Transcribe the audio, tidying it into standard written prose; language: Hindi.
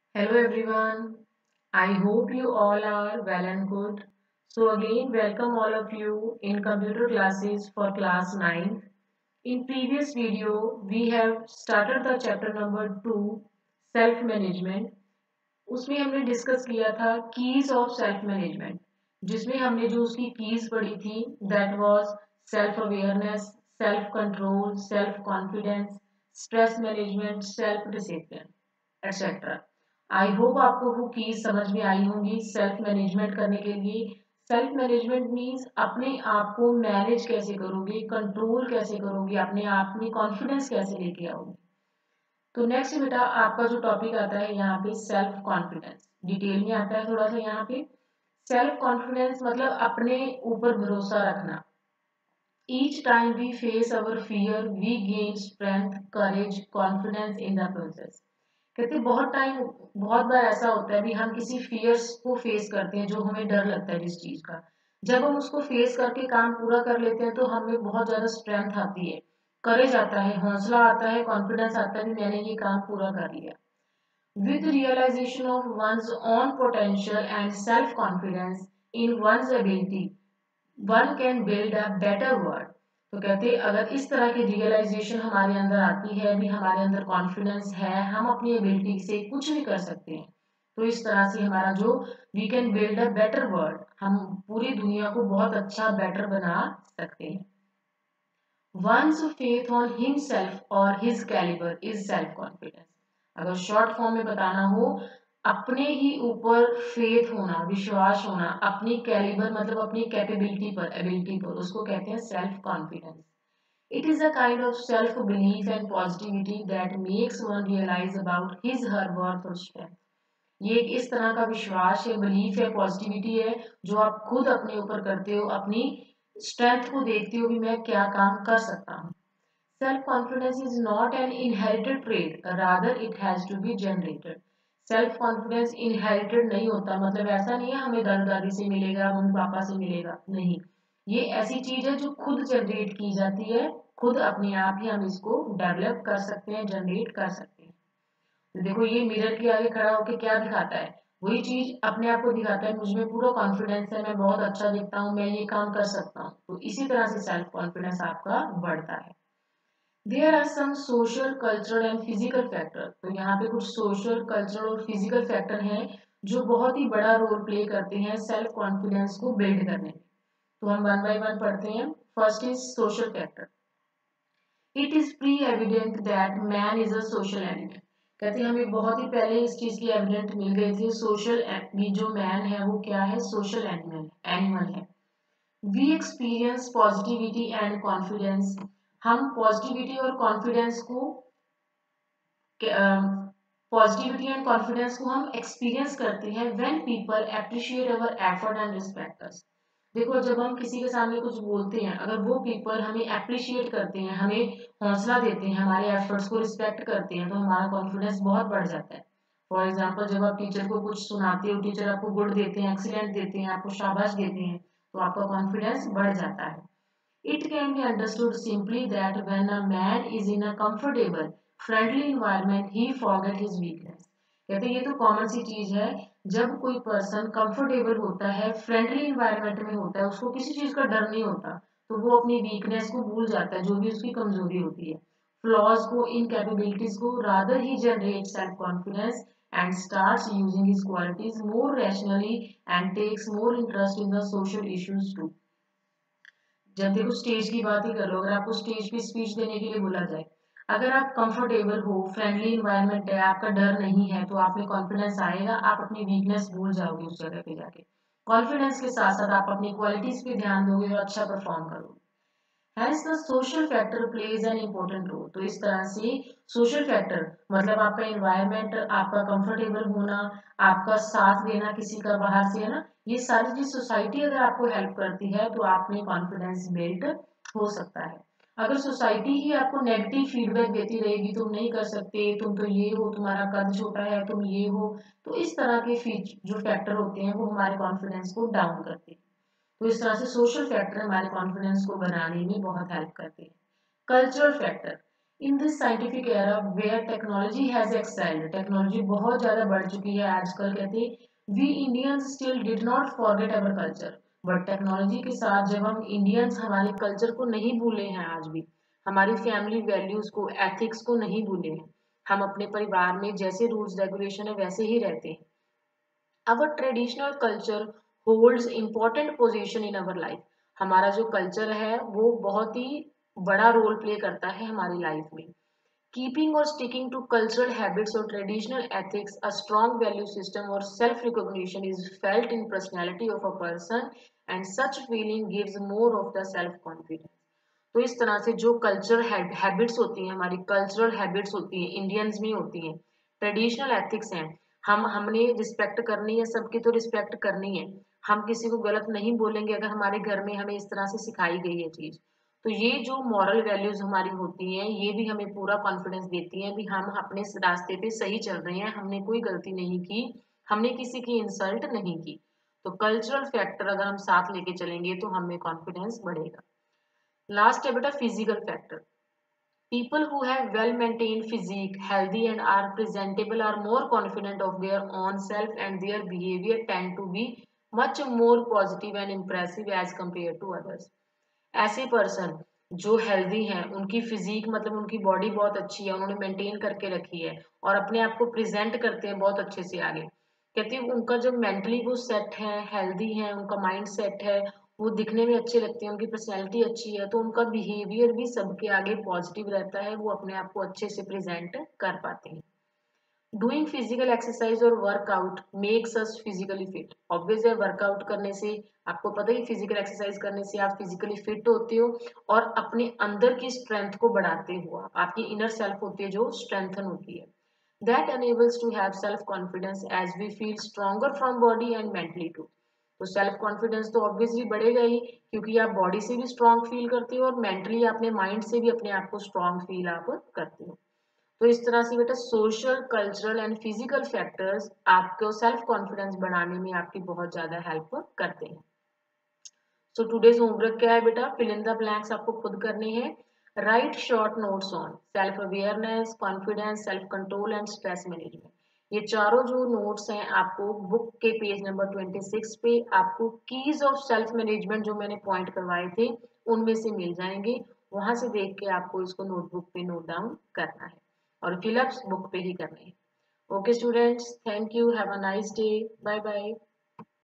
Hello everyone. I hope you all are well and good. So again, welcome all of you in computer classes for class 9. In previous video, we have started the chapter number 2, self management. उसमें हमने डिस्कस किया था कीज ऑफ सेल्फ मैनेजमेंट, जिसमें हमने जो उसकी कीज पढ़ी थी that was self awareness, self control, self confidence, stress management, self discipline etcetera. I hope आपको वो कीज समझ में आई होंगी सेल्फ मैनेजमेंट करने के लिए। सेल्फ मैनेजमेंट मीन्स अपने आप को मैनेज कैसे करोगे, कंट्रोल कैसे करोगे, अपने आप में कॉन्फिडेंस कैसे लेके आओगे। तो नेक्स्ट बेटा आपका जो टॉपिक आता है यहाँ पे सेल्फ कॉन्फिडेंस, डिटेल में आता है थोड़ा सा यहाँ पे। सेल्फ कॉन्फिडेंस मतलब अपने ऊपर भरोसा रखना। Each time we face our fear we gain strength, courage, confidence in the process. कहते बहुत बार ऐसा होता है भी हम किसी फियर्स को फेस करते हैं, जो हमें डर लगता है जिस चीज का, जब हम उसको फेस करके काम पूरा कर लेते हैं तो हमें बहुत ज्यादा स्ट्रेंथ आती है, करेज आता है, हौसला आता है, कॉन्फिडेंस आता है कि मैंने ये काम पूरा कर लिया। With realization of one's own potential and self confidence in one's ability one can build a better world. तो कहते हैं अगर इस तरह की रियलाइजेशन हमारे अंदर आती है, भी हमारे अंदर कॉन्फिडेंस है, हम अपनी एबिलिटी से कुछ भी कर सकते हैं, तो इस तरह से हमारा जो we can build a better world, हम पूरी दुनिया को बहुत अच्छा बेटर बना सकते हैं। One's faith on himself or his caliber is self confidence। अगर शॉर्ट फॉर्म में बताना हो, अपने ही ऊपर फेथ होना, विश्वास होना, अपनी कैलिबर मतलब अपनी कैपेबिलिटी पर, एबिलिटी पर, उसको कहते हैं self confidence. It is a kind of self belief and positivity that makes one realize about his her worth और स्ट्रेंथ। ये एक इस तरह का विश्वास है, बिलीफ है, पॉजिटिविटी है, जो आप खुद अपने ऊपर करते हो, अपनी स्ट्रेंथ को देखते हो कि मैं क्या काम कर सकता हूँ। Self confidence is not an inherited trait, rather it has to be generated. Self confidence inherited नहीं होता, मतलब ऐसा नहीं है हमें दादा दादी से मिलेगा, मम्मी पापा से मिलेगा, नहीं। ये ऐसी चीज है जो खुद जनरेट की जाती है, खुद अपने आप ही हम इसको डेवलप कर सकते हैं, जनरेट कर सकते हैं। तो देखो ये मिरर के आगे खड़ा होकर क्या दिखाता है, वही चीज अपने आप को दिखाता है, मुझ में पूरा कॉन्फिडेंस है, मैं बहुत अच्छा दिखता हूँ, मैं ये काम कर सकता हूँ। तो इसी तरह से सेल्फ कॉन्फिडेंस आपका बढ़ता है। There are some social, cultural and physical factor. तो यहाँ पे कुछ सोशल, कल्चरल और फिजिकल फैक्टर हैं जो बहुत ही बड़ा रोल प्ले करते हैं सेल्फ कॉन्फिडेंस को बिल्ड करने में। तो हम वन बाय वन पढ़ते हैं। First is social factor. It is pre evident that man is a social animal. कहते हैं हमें बहुत ही पहले इस चीज की एविडेंट मिल गई थी, सोशल भी जो मैन है वो क्या है, सोशल एनिमल, एनिमल है। We experience positivity and confidence. हम पॉजिटिविटी और कॉन्फिडेंस को पॉजिटिविटी एंड कॉन्फिडेंस को हम एक्सपीरियंस करते हैं when people appreciate our effort and respect us. देखो जब हम किसी के सामने कुछ बोलते हैं, अगर वो पीपल हमें अप्रिशिएट करते हैं, हमें हौसला देते हैं, हमारे एफर्ट्स को रिस्पेक्ट करते हैं, तो हमारा कॉन्फिडेंस बहुत बढ़ जाता है। फॉर एग्जाम्पल जब आप टीचर को कुछ सुनाते हो, टीचर आपको गुड देते हैं, एक्सीलेंट देते हैं, आपको शाबाश देते हैं, तो आपका कॉन्फिडेंस बढ़ जाता है। It can be understood simply that when a man is in a comfortable, friendly environment, he forget his weakness। कहते हैं ये तो कॉमन सी चीज है, जब कोई पर्सन कंफर्टेबल होता है, फ्रेंडली इन्वायरमेंट में होता है, उसको किसी चीज का डर नहीं होता, तो वो अपनी वीकनेस को भूल जाता है, जो भी उसकी कमजोरी होती है, फ्लॉज को, इनकैपेबिलिटीज को। Rather he generate self confidence and starts using his qualities more rationally and takes more interest in the social issues too। जब देखो स्टेज की बात ही कर लो, अगर आपको स्टेज पे स्पीच देने के लिए बोला जाए, अगर आप कंफर्टेबल हो, फ्रेंडली इन्वायरमेंट है, आपका डर नहीं है, तो आप में कॉन्फिडेंस आएगा, आप अपनी वीकनेस भूल जाओगे उस जगह पे जाके। कॉन्फिडेंस के साथ साथ आप अपनी क्वालिटीज पे ध्यान दोगे और अच्छा परफॉर्म करोगे। Hence the social factor plays an important role। तो इस तरह से सोशल फैक्टर मतलब आपका एनवायरनमेंट, आपका कंफर्टेबल होना, आपका साथ देना किसी का बाहर से, है ना, ये सारी चीज सोसाइटी अगर आपको हेल्प करती है तो आप में कॉन्फिडेंस बिल्ड हो सकता है। अगर सोसाइटी ही आपको नेगेटिव फीडबैक देती रहेगी, तुम नहीं कर सकते, तुम तो ये हो, तुम्हारा कद छोटा है, तुम ये हो, तो इस तरह के जो फैक्टर होते हैं वो हमारे कॉन्फिडेंस को डाउन करते हैं। तो इस तरह से सोशल फैक्टर हमारे कॉन्फिडेंस को बनाने में बहुत हेल्प करते हैं। Cultural factor. In this scientific era where technology has excelled, technology बहुत ज्यादा बढ़ चुकी है आजकल, कहते we Indians still did not forget our culture. But technology के साथ जब हम इंडियंस हमारे कल्चर को नहीं भूले हैं, आज भी हमारी फैमिली वैल्यूज को, एथिक्स को नहीं भूले हैं, हम अपने परिवार में जैसे रूल्स रेगुलेशन है वैसे ही रहते हैं। Our traditional culture holds important position in our life, हमारा जो कल्चर है वो बहुत ही बड़ा रोल प्ले करता है हमारी लाइफ में। Keeping or sticking to cultural habits or traditional ethics, a strong value system or self-recognition is felt in personality of a person, and such feeling gives more of the self-confidence. तो इस तरह से जो कल्चरल हैबिट्स होती हैं, हमारी कल्चरल हैबिट्स होती हैं, इंडियंस में होती हैं, ट्रेडिशनल एथिक्स हैं, हमने रिस्पेक्ट करनी है, सबकी तो रिस्पेक्ट करनी है, हम किसी को गलत नहीं बोलेंगे अगर हमारे घर में हमें इस तरह से सिखाई गई है चीज। तो ये जो मॉरल वैल्यूज हमारी होती हैं, ये भी हमें पूरा कॉन्फिडेंस देती हैं भी हम अपने रास्ते पे सही चल रहे हैं, हमने कोई गलती नहीं की, हमने किसी की इंसल्ट नहीं की। तो कल्चरल फैक्टर अगर हम साथ लेके चलेंगे तो हमें कॉन्फिडेंस बढ़ेगा। लास्ट है बेटा physical factor. People who have well maintained physique, healthy and are presentable are more confident of their own self and their behaviour tend to be much more positive and impressive as compare to others. ऐसे पर्सन जो हेल्दी हैं, उनकी फिजिक मतलब उनकी बॉडी बहुत अच्छी है, उन्होंने मेंटेन करके रखी है और अपने आप को प्रेजेंट करते हैं बहुत अच्छे से आगे, कहती है उनका जो मेंटली वो सेट है, हेल्दी है, उनका माइंड सेट है, वो दिखने में अच्छे लगते हैं, उनकी पर्सनैलिटी अच्छी है, तो उनका बिहेवियर भी सबके आगे पॉजिटिव रहता है, वो अपने आप को अच्छे से प्रेजेंट कर पाते हैं। डूइंग फिजिकल एक्सरसाइज और workout makes us physically fit. Obvious है, वर्कआउट करने से आपको पता ही, फिजिकल एक्सरसाइज करने से आप फिजिकली फिट होते हो और अपने अंदर की स्ट्रेंथ को बढ़ाते हो, आपकी इनर सेल्फ होती है जो स्ट्रेंथन होती है। That enables to have self confidence as we feel stronger from body and mentally too। तो सेल्फ कॉन्फिडेंस तो ऑब्वियसली बढ़ेगा ही, क्योंकि आप बॉडी से भी स्ट्रांग फील करते हो और मेंटली अपने माइंड से भी अपने आप को स्ट्रांग फील आप करते हो। तो इस तरह से बेटा social, cultural and physical factors आपको सेल्फ कॉन्फिडेंस बढ़ाने में आपकी बहुत ज्यादा हेल्प करते हैं। सो टुडेज होमवर्क क्या है बेटा, फिल इन द ब्लैंक्स आपको खुद करने हैं। Write short notes on self awareness, confidence, self control and stress management. ये चारों जो नोट्स हैं आपको बुक के पेज नंबर 26 पे आपको कीज ऑफ सेल्फ मैनेजमेंट जो मैंने पॉइंट करवाए थे उनमें से मिल जाएंगे, वहां से देख के आपको इसको नोटबुक पे नोट डाउन करना है और फिलअप्स बुक पे ही करने हैं। Okay students, thank you, have a nice day, bye bye.